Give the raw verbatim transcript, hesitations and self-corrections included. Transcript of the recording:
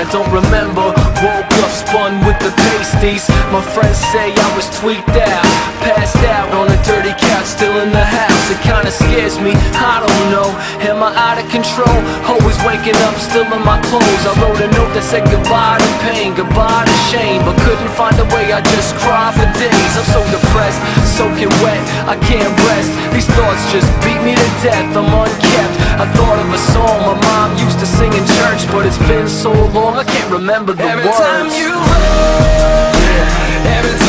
I don't remember. Woke up spun with the pasties. My friends say I was tweaked out, passed out on a dirty couch, still in the house. It kinda scares me, I don't know. Am I out of control? Always waking up still in my clothes. I wrote a note that said goodbye to pain, goodbye to shame, but couldn't find a way, I just cry for days. I'm so depressed, soaking wet, I can't rest. These thoughts just beat me to death, I'm unkept. I thought of a song my mom used to sing in church, but it's been so long I can't remember the Every words. time you run, yeah. Every time